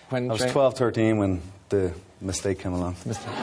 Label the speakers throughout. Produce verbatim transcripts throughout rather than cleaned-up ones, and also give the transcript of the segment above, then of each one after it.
Speaker 1: When
Speaker 2: I was
Speaker 1: Jane...
Speaker 2: twelve, thirteen when the mistake came along.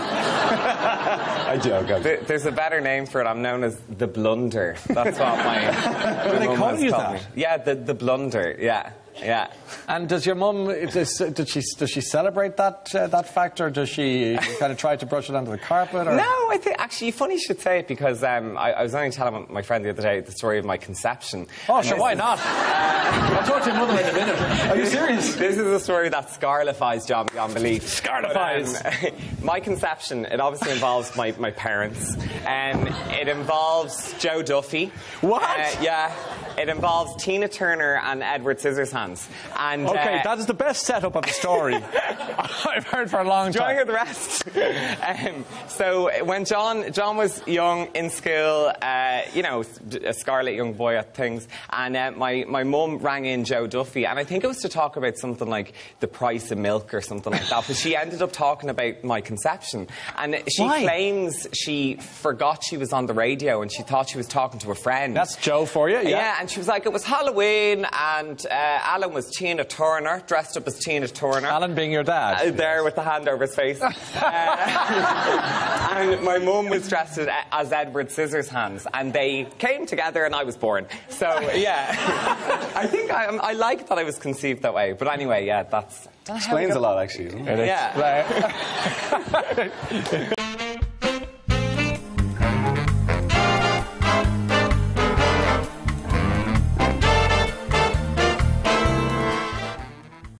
Speaker 2: I joke. I
Speaker 3: There, there's a better name for it. I'm known as the blunder. That's what my, my
Speaker 1: they
Speaker 3: mum
Speaker 1: call
Speaker 3: has
Speaker 1: you
Speaker 3: called
Speaker 1: that?
Speaker 3: me. Yeah, the, the blunder. Yeah, yeah.
Speaker 1: And does your mum, does, did she, does she celebrate that uh, that fact, or does she kind of try to brush it under the carpet? Or?
Speaker 3: No, I think, actually, funny you should say it, because um, I, I was only telling my friend the other day the story of my conception.
Speaker 1: Oh,
Speaker 3: And
Speaker 1: sure,
Speaker 3: this
Speaker 1: why
Speaker 3: is-
Speaker 1: not? I'll talk to your mother in a minute. Are you serious?
Speaker 3: This is a story that scarlifies John beyond belief.
Speaker 1: Scarlifies.
Speaker 3: But, um, my conception, it obviously involves my, my parents. And it involves Joe Duffy.
Speaker 1: What?
Speaker 3: Uh, yeah. It involves Tina Turner and Edward Scissorhands. And,
Speaker 1: Okay,
Speaker 3: uh,
Speaker 1: that is the best setup of the story I've heard for a long
Speaker 3: Do you want to
Speaker 1: time.
Speaker 3: hear the rest? um, so when John John was young in school, uh, you know, a scarlet young boy at things, and uh, my my mum rang in Joe Duffy, and I think it was to talk about something like the price of milk or something like that. But she ended up talking about my conception, and she
Speaker 1: Why?
Speaker 3: claims she forgot she was on the radio and she thought she was talking to a friend.
Speaker 1: That's Joe for you, yeah.
Speaker 3: Yeah, and she was like, it was Halloween, and uh, Alan was Tina Turner, dressed up as Tina Turner.
Speaker 1: Alan being your dad.
Speaker 3: Uh, there with the hand over his face. uh, and my mum was dressed as, as Edward Scissorhands, and they came together and I was born. So, yeah. I think I, I like that I was conceived that way. But anyway, yeah, that's...
Speaker 2: Explains a lot, actually, doesn't it?
Speaker 3: Yeah.
Speaker 1: Right.